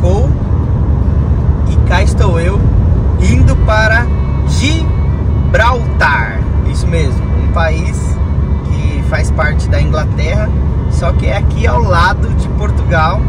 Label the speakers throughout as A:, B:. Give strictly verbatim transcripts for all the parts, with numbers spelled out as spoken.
A: embarcou e cá estou eu indo para Gibraltar. Isso mesmo, um país que faz parte da Inglaterra, só que é aqui ao lado de Portugal.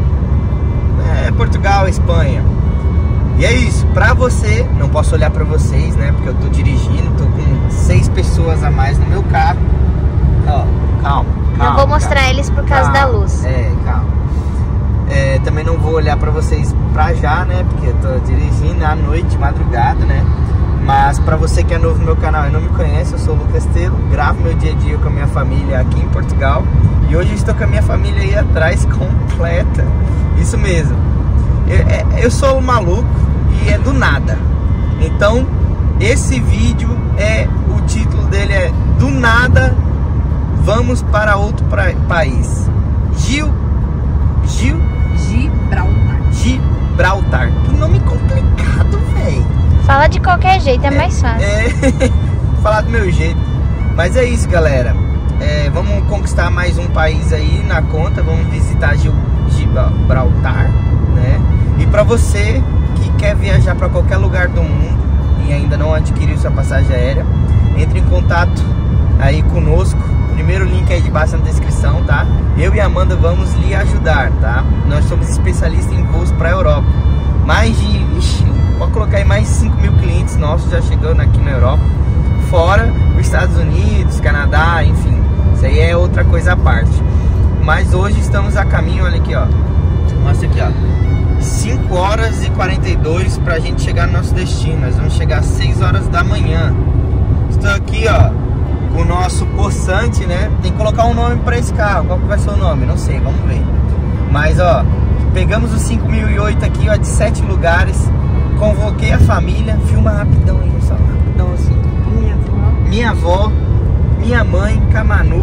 A: É Portugal, Espanha. E é isso, pra você, não posso olhar pra vocês, né, porque eu tô dirigindo, tô com seis pessoas a mais no meu carro. Ó, calma, calma.
B: Não vou mostrar
A: calma,
B: eles por causa
A: calma,
B: da luz.
A: É, calma. É, também não vou olhar pra vocês pra já, né, porque eu tô dirigindo à noite, madrugada, né. Mas pra você que é novo no meu canal e não me conhece, eu sou o Lucas Telo, gravo meu dia a dia com a minha família aqui em Portugal. E hoje eu estou com a minha família aí atrás completa, isso mesmo. Eu, eu sou um maluco e é do nada. Então esse vídeo é, o título dele é Do Nada Vamos para Outro pra, País. Gil Gil
C: Gibraltar.
A: Gibraltar. Que nome complicado, velho.
B: Fala de qualquer jeito, é, é mais fácil.
A: É, falar do meu jeito. Mas é isso, galera. É, vamos conquistar mais um país aí na conta. Vamos visitar Gil, Gibraltar, né? E para você que quer viajar para qualquer lugar do mundo e ainda não adquiriu sua passagem aérea, entre em contato aí conosco. Primeiro link aí de baixo na descrição, tá? Eu e a Amanda vamos lhe ajudar, tá? Nós somos especialistas em voos para a Europa. Mais de, ixi, pode colocar aí mais de cinco mil clientes nossos já chegando aqui na Europa. Fora os Estados Unidos, Canadá, enfim. Isso aí é outra coisa à parte. Mas hoje estamos a caminho, olha aqui, ó. Mostra aqui, ó. cinco horas e quarenta e dois pra gente chegar no nosso destino. Nós vamos chegar às seis horas da manhã. Estou aqui, ó, com o nosso possante, né? Tem que colocar um nome pra esse carro. Qual que vai ser o nome? Não sei, vamos ver. Mas, ó, pegamos os cinco mil e oito aqui, ó, de sete lugares. Convoquei a família. Filma rapidão aí, só rapidão assim.
C: Minha avó.
A: Minha avó, minha mãe, Camanu,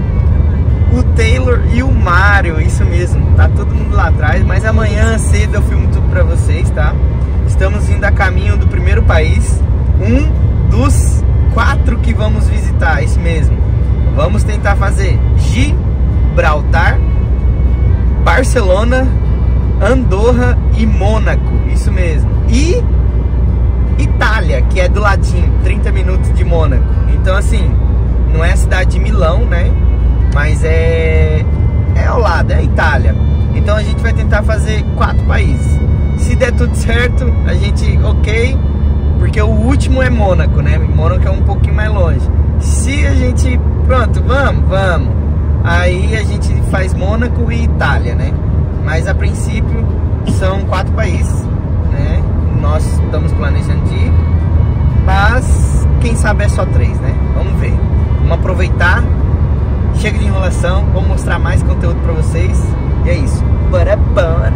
A: o Taylor e o Mário, isso mesmo, tá todo mundo lá atrás. Mas amanhã cedo eu filmo tudo pra vocês, tá? Estamos indo a caminho do primeiro país, um dos quatro que vamos visitar, isso mesmo. Vamos tentar fazer Gibraltar, Barcelona, Andorra e Mônaco, isso mesmo. E Itália, que é do ladinho, trinta minutos de Mônaco. Então assim, não é a cidade de Milão, né? Mas é, é ao lado, é a Itália. Então a gente vai tentar fazer quatro países. Se der tudo certo, a gente, ok, porque o último é Mônaco, né? Mônaco é um pouquinho mais longe. Se a gente, pronto, vamos, vamos. Aí a gente faz Mônaco e Itália, né? Mas a princípio são quatro países, né? Nós estamos planejando de ir, mas quem sabe é só três, né? Vamos ver. Vamos aproveitar. Chega de enrolação, vou mostrar mais conteúdo pra vocês. E é isso. Bora, bora!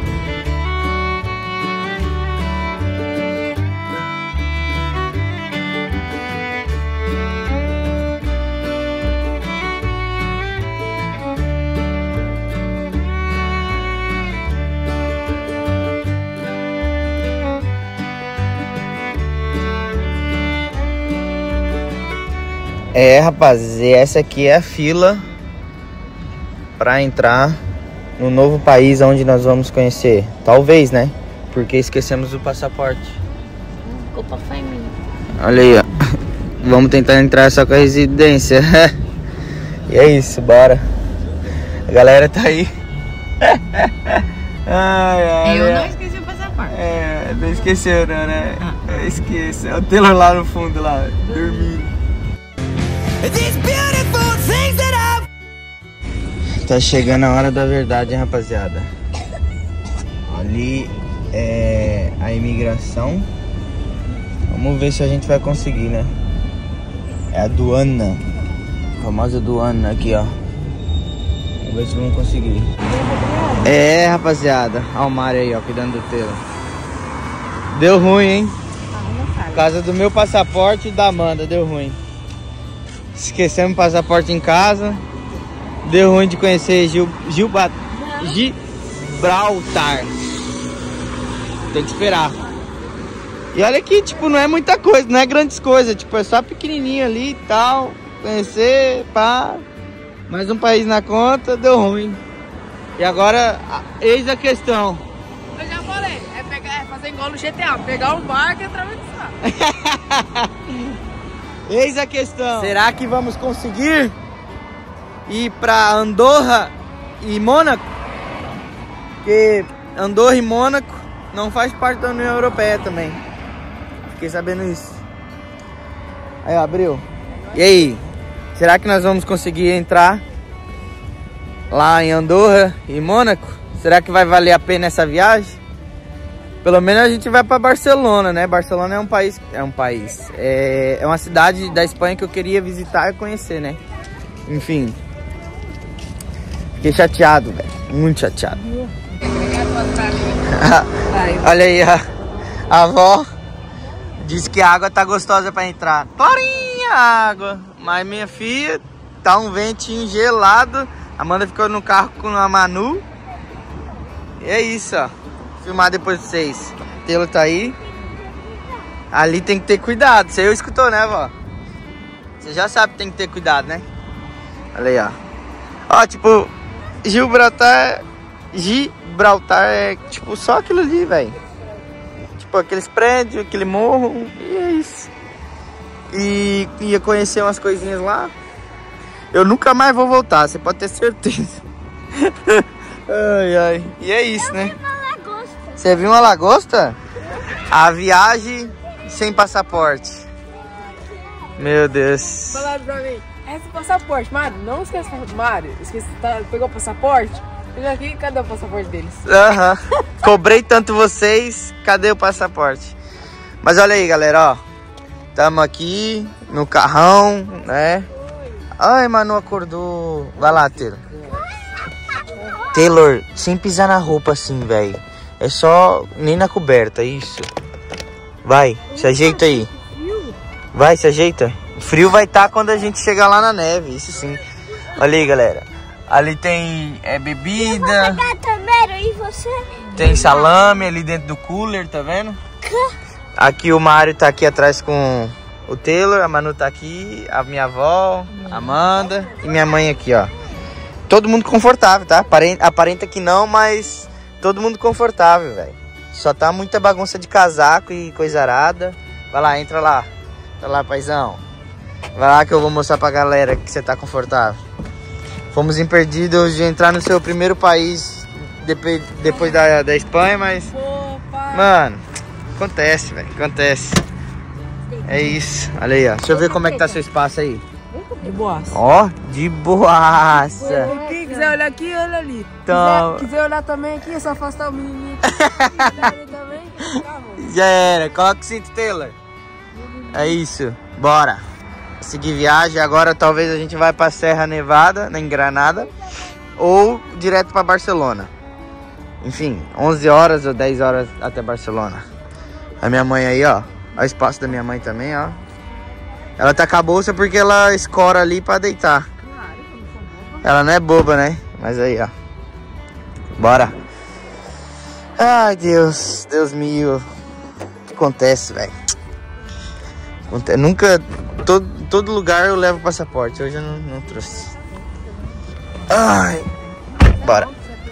A: É, rapaz, e essa aqui é a fila para entrar no novo país onde nós vamos conhecer. Talvez, né? Porque esquecemos o passaporte.
B: A culpa foi minha.
A: Olha aí, ó. Vamos tentar entrar só com a residência. E é isso, bora. A galera tá aí. Ai, ai,
C: Eu
A: ai.
C: não esqueci o passaporte.
A: É, não esqueceu, não, né? Eu esqueço. É o Taylor lá no fundo, lá, dormindo. Tá chegando a hora da verdade, hein, rapaziada. Ali é a imigração. Vamos ver se a gente vai conseguir, né? É a aduana. A famosa aduana aqui, ó. Vamos ver se vamos conseguir. É, rapaziada. Olha o Mário aí, ó, cuidando do Taylor. Deu ruim, hein? Por causa do meu passaporte e da Amanda, deu ruim. Esquecemos o passaporte em casa. Deu ruim de conhecer Gil, Gilba, Gibraltar. Tem que esperar. E olha que, tipo, não é muita coisa, não é grandes coisas. Tipo, é só pequenininho ali e tal. Conhecer, pá. Mais um país na conta, deu ruim. E agora, eis a questão.
C: É, fazer igual no G T A, pegar um barco e atravessar.
A: Eis a questão. Será que vamos conseguir ir pra Andorra e Mônaco? Porque Andorra e Mônaco não faz parte da União Europeia também. Fiquei sabendo isso. Aí, ó, abriu. E aí? Será que nós vamos conseguir entrar lá em Andorra e Mônaco? Será que vai valer a pena essa viagem? Pelo menos a gente vai para Barcelona, né? Barcelona é um país, é um país, é, é uma cidade da Espanha que eu queria visitar e conhecer, né? Enfim, fiquei chateado, velho, muito chateado. Olha aí, a, a avó disse que a água tá gostosa para entrar. Clarinha a água, mas minha filha, tá um ventinho gelado. A Amanda ficou no carro com a Manu. E é isso, ó. Filmar depois de vocês. O Telo tá aí. Ali tem que ter cuidado. Você eu escutou, né, vó? Você já sabe que tem que ter cuidado, né? Olha aí, ó. Ó, tipo, Gibraltar. Gibraltar é tipo só aquilo ali, velho. Tipo, aqueles prédios, aquele morro. E é isso. E ia conhecer umas coisinhas lá. Eu nunca mais vou voltar, você pode ter certeza. Ai, ai. E é isso, né? Você viu uma lagosta? A viagem sem passaporte. Meu Deus.
C: Falaram pra mim, esse passaporte, Mário, não esqueça, Mário, esqueci, tá, pegou o passaporte? Pega aqui, cadê o passaporte deles?
A: Aham. Uhum. Cobrei tanto vocês, cadê o passaporte? Mas olha aí, galera, ó. Tamo aqui no carrão, né? Ai, Manu acordou. Vai lá, Taylor. Taylor, sem pisar na roupa assim, velho. É só nem na coberta, isso. Vai, se ajeita aí. Vai, se ajeita. O frio vai estar quando a gente chegar lá na neve, isso sim. Olha aí, galera. Ali tem é, bebida.
B: E você?
A: Tem salame ali dentro do cooler, tá vendo? Aqui o Mário tá aqui atrás com o Taylor. A Manu tá aqui, a minha avó, a Amanda e minha mãe aqui, ó. Todo mundo confortável, tá? Aparenta, aparenta que não, mas todo mundo confortável, velho. Só tá muita bagunça de casaco e coisa arada. Vai lá, entra lá. Entra lá, paizão. Vai lá que eu vou mostrar pra galera que você tá confortável. Fomos impedidos de entrar no seu primeiro país depois, depois da, da Espanha, mas... Mano, acontece, velho. Acontece. É isso. Olha aí, ó. Deixa eu ver como é que tá seu espaço aí.
C: De boaça.
A: Ó, de boaça.
C: Quem quiser olhar aqui, olha ali.
A: Então...
C: Quiser, quiser olhar também aqui, é só afastar o menininho. também,
A: já era. Coloca o cinto, Taylor. É isso. Bora. Seguir viagem. Agora talvez a gente vai pra Serra Nevada, em Granada. Ou direto pra Barcelona. Enfim, onze horas ou dez horas até Barcelona. A minha mãe aí, ó. Olha o espaço da minha mãe também, ó. Ela tá com a bolsa porque ela escora ali pra deitar. Ela não é boba, né? Mas aí, ó. Bora. Ai, Deus. Deus meu. O que acontece, velho? Nunca... Todo, todo lugar eu levo passaporte. Hoje eu não, não trouxe. Ai. Bora.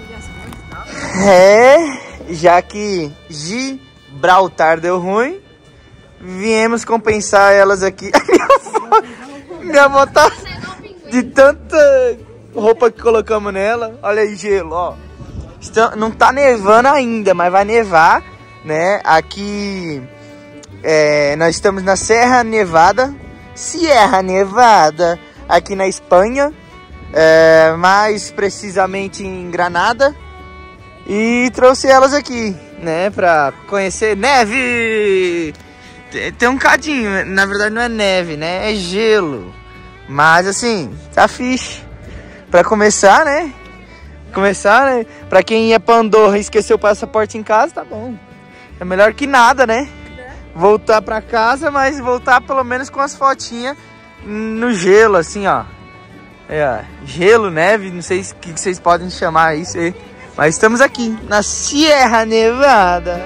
A: É... Já que Gibraltar deu ruim, viemos compensar elas aqui. Minha avó tá de tanta roupa que colocamos nela. Olha aí, gelo, ó. Não tá nevando ainda, mas vai nevar, né? Aqui é, nós estamos na Serra Nevada. Sierra Nevada, aqui na Espanha. É, mais precisamente em Granada. E trouxe elas aqui, né? Pra conhecer neve. Tem um cadinho, na verdade não é neve, né? É gelo. Mas assim, tá fixe. Pra começar, né? Começar, né? Pra quem ia pra Andorra e esqueceu o passaporte em casa, tá bom. É melhor que nada, né? Voltar pra casa, mas voltar pelo menos com as fotinhas no gelo, assim, ó. É, gelo, neve, não sei o que vocês podem chamar isso aí. Mas estamos aqui, na Sierra Nevada.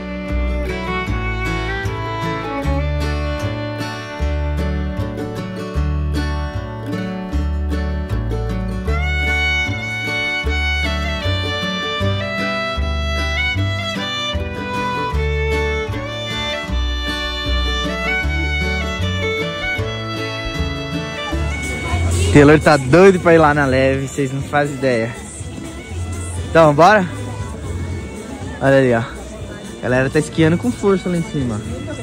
A: Taylor tá doido pra ir lá na leve, vocês não fazem ideia. Então, bora? Olha ali, ó. A galera tá esquiando com força lá em cima.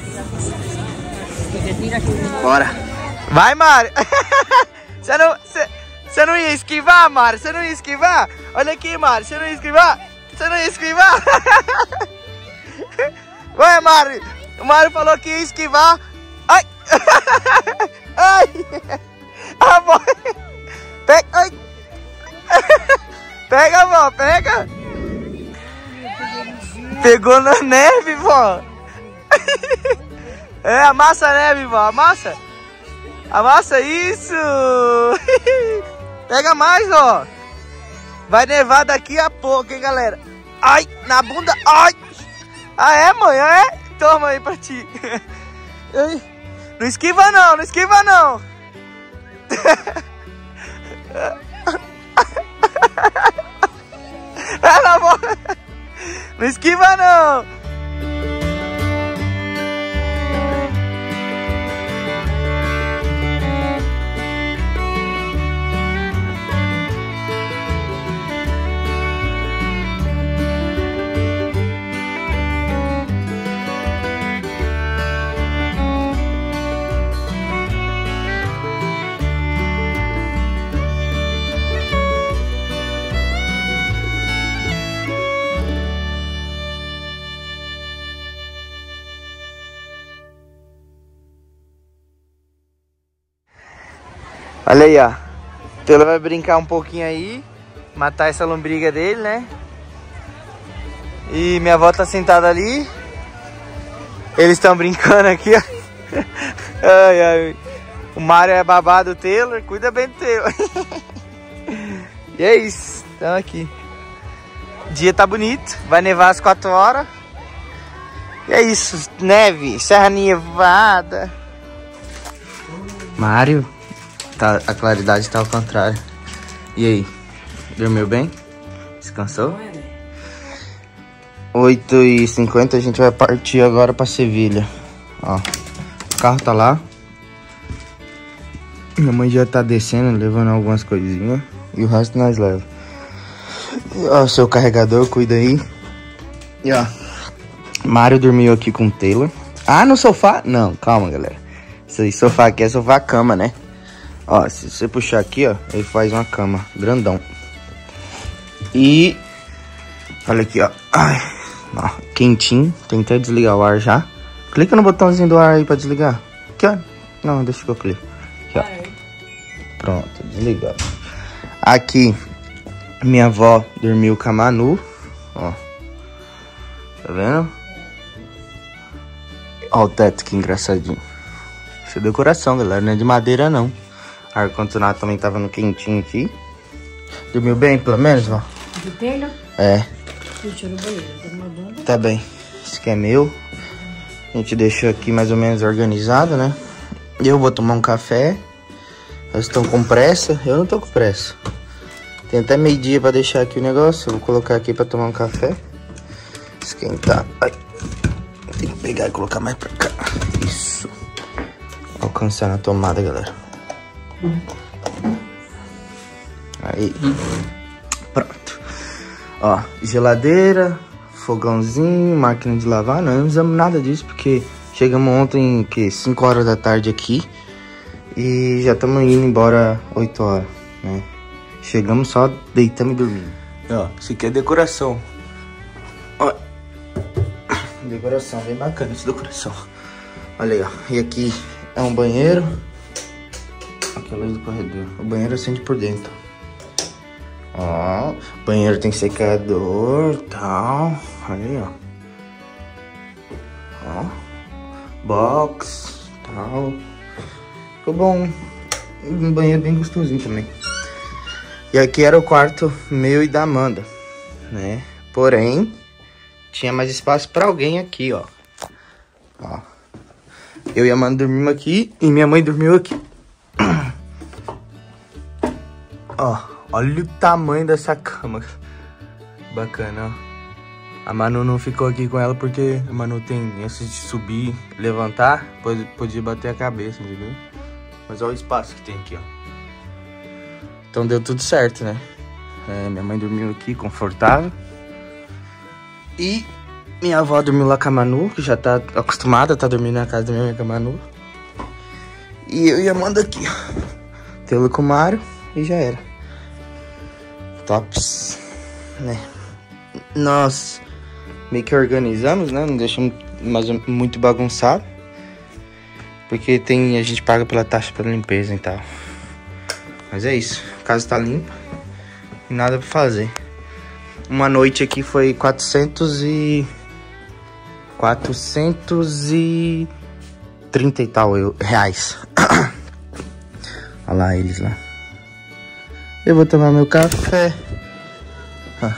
A: Bora. Vai, Mário. Você não, você não ia esquivar, Mário? Você não ia esquivar? Olha aqui, Mário. Você não ia esquivar? Você não ia esquivar? Vai, Mário. O Mário falou que ia esquivar. Ai. Ai. A vó. Pega. Ai. Pega, vó. Pega. Pegou na neve, vó. É, amassa a neve, vó. Amassa. Amassa isso. Pega mais, ó. Vai nevar daqui a pouco, hein, galera. Ai, na bunda. Ai. Ah, é, mãe? É? Toma aí pra ti. Não esquiva, não. Não esquiva, não. Ela morre. Não esquiva, não. Olha aí, ó. Então ele vai brincar um pouquinho aí, matar essa lombriga dele, né? E minha avó tá sentada ali. Eles estão brincando aqui, ó. Ai, ai. O Mário é babado do Taylor, cuida bem do Taylor. E é isso, estamos aqui. O dia tá bonito, vai nevar às quatro horas. E é isso, neve, Serra Nevada. Mário. Tá, a claridade tá ao contrário. E aí? Dormiu bem? Descansou? oito e cinquenta a gente vai partir agora pra Sevilha. Ó, o carro tá lá. Minha mãe já tá descendo, levando algumas coisinhas. E o resto nós leva. Ó, seu carregador, cuida aí. E ó, Mário dormiu aqui com o Taylor. Ah, no sofá? Não, calma, galera. Esse sofá aqui é sofá-cama, né? Ó, se você puxar aqui, ó, ele faz uma cama grandão. E olha aqui, ó. Ai, ó, quentinho. Tem até desligar o ar já. Clica no botãozinho do ar aí pra desligar. Aqui, ó. Não, deixa que eu clico. Aqui, ó. Pronto, desligado. Aqui, minha avó dormiu com a Manu. Ó. Tá vendo? Ó o teto, que engraçadinho. Isso é decoração, galera. Não é de madeira, não. O ar-condicionado também tava no quentinho aqui. Dormiu bem, pelo menos, ó?
C: Do Taylor?
A: É.
C: Deixa no banheiro, tá uma bunda.
A: Tá bem. Esse aqui é meu. A gente deixou aqui mais ou menos organizado, né? Eu vou tomar um café. Eles estão com pressa. Eu não tô com pressa. Tem até meio-dia pra deixar aqui o negócio. Eu vou colocar aqui pra tomar um café. Esquentar. Ai. Tem que pegar e colocar mais pra cá. Isso. Alcançar na tomada, galera. Aí, pronto. Ó, geladeira, fogãozinho, máquina de lavar. Não, não usamos nada disso porque chegamos ontem, que cinco horas da tarde aqui. E já estamos indo embora oito horas, né? Chegamos só, deitamos e dormindo. Ó, isso aqui é decoração. Ó, decoração, bem bacana essa decoração. Olha aí, ó. E aqui é um banheiro. Aqui é a luz do corredor. O banheiro acende por dentro. Ó, banheiro tem secador, tal. Olha aí, ó. Ó, box, tal. Ficou bom. Um banheiro bem gostosinho também. E aqui era o quarto meu e da Amanda, né? Porém, tinha mais espaço pra alguém aqui, ó. Ó. Eu e a Amanda dormimos aqui e minha mãe dormiu aqui. Ó, olha o tamanho dessa cama. Bacana, ó. A Manu não ficou aqui com ela porque a Manu tem esse de subir, levantar, pode, podia bater a cabeça, entendeu? Mas olha o espaço que tem aqui, ó. Então deu tudo certo, né? É, minha mãe dormiu aqui, confortável. E minha avó dormiu lá com a Manu, que já tá acostumada, tá dormindo na casa da minha mãe com a Manu. E eu e a Amanda aqui, ó. Telo com o Mário e já era. Tops, né? Nós meio que organizamos, né? Não deixamos mais muito bagunçado. Porque tem, a gente paga pela taxa pela limpeza e tal. Mas é isso, a casa tá limpa e nada pra fazer. Uma noite aqui foi quatrocentos e... quatrocentos e trinta e tal eu, reais. Olha lá eles lá. Eu vou tomar meu café. Ah.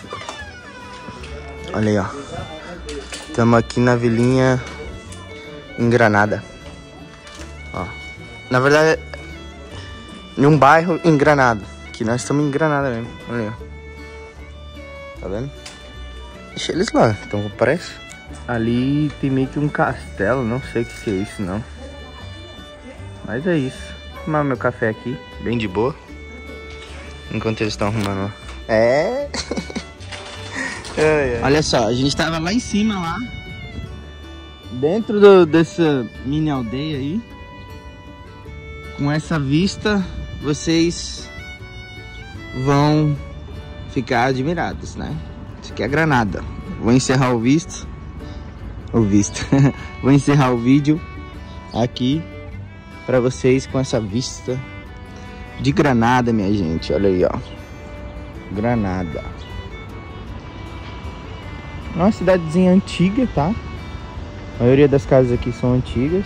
A: Olha aí, ó. Estamos aqui na vilinha em Granada. Ó. Na verdade, em um bairro em Granada. Que nós estamos em Granada mesmo. Olha aí, ó. Tá vendo? Deixa eles lá. Então parece. Ali tem meio que um castelo. Não sei o que é isso, não. Mas é isso. Vou tomar meu café aqui. Bem de boa. Enquanto eles estão arrumando lá. É. é, é. Olha só, a gente tava lá em cima, lá. Dentro do, dessa mini aldeia aí. Com essa vista, vocês vão ficar admirados, né? Isso aqui é Granada. Vou encerrar o visto. O visto. Vou encerrar o vídeo aqui pra vocês com essa vista de Granada, minha gente. Olha aí, ó. Granada. É uma cidadezinha antiga, tá? A maioria das casas aqui são antigas.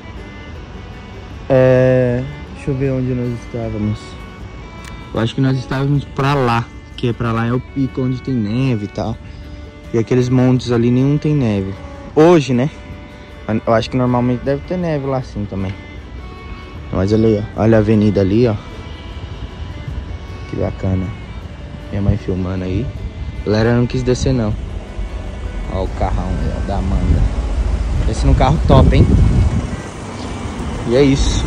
A: É... Deixa eu ver onde nós estávamos. Eu acho que nós estávamos pra lá. Que é pra lá é o pico onde tem neve e tal. E aqueles montes ali nenhum tem neve. Hoje, né? Eu acho que normalmente deve ter neve lá sim também. Mas olha aí, ó. Olha a avenida ali, ó. Que bacana. Minha mãe filmando aí. A galera não quis descer não. Ó o carrão aí, ó, da Amanda. Esse é um carro top, hein? E é isso.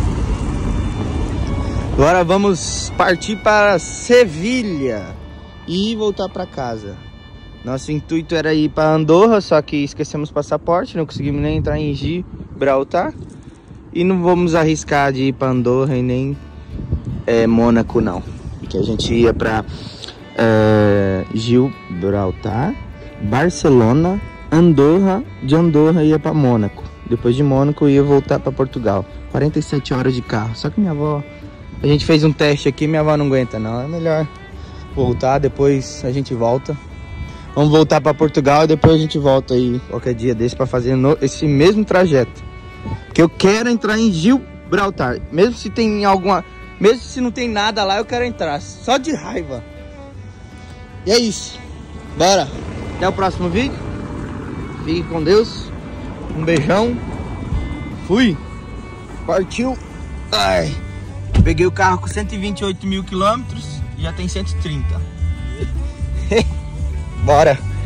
A: Agora vamos partir para Sevilha e voltar para casa. Nosso intuito era ir para Andorra, só que esquecemos o passaporte, não conseguimos nem entrar em Gibraltar. E não vamos arriscar de ir para Andorra e nem é, Mônaco não. Porque a gente ia para é, Gibraltar, Barcelona, Andorra, de Andorra ia para Mônaco. Depois de Mônaco ia voltar para Portugal. quarenta e sete horas de carro. Só que minha avó, a gente fez um teste aqui, minha avó não aguenta não. É melhor voltar, depois a gente volta. Vamos voltar para Portugal e depois a gente volta aí qualquer dia desse para fazer no, esse mesmo trajeto. Porque eu quero entrar em Gibraltar. Mesmo se tem alguma... Mesmo se não tem nada lá, eu quero entrar. Só de raiva. E é isso. Bora. Até o próximo vídeo. Fique com Deus. Um beijão. Fui. Partiu. Ai. Peguei o carro com cento e vinte e oito mil quilômetros. E já tem cento e trinta. Bora.